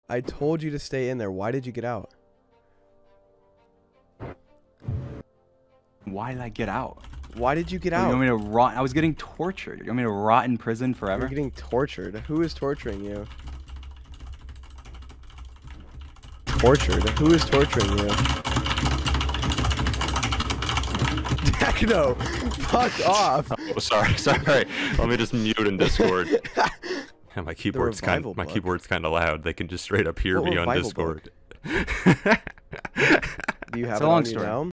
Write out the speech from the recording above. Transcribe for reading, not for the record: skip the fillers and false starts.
I told you to stay in there. Why did you get out? Why did I get out? Why did you get You out? want me to rot? I was getting tortured. You want me to rot in prison forever? You're getting tortured. Who is torturing you? Tortured? Who is torturing you? Techno! Fuck off! Oh, sorry. Let me just mute in Discord. Yeah, my keyboard's kind revival of loud. They can just straight up hear What me on revival Discord. Do you have It's it a long on you story. now?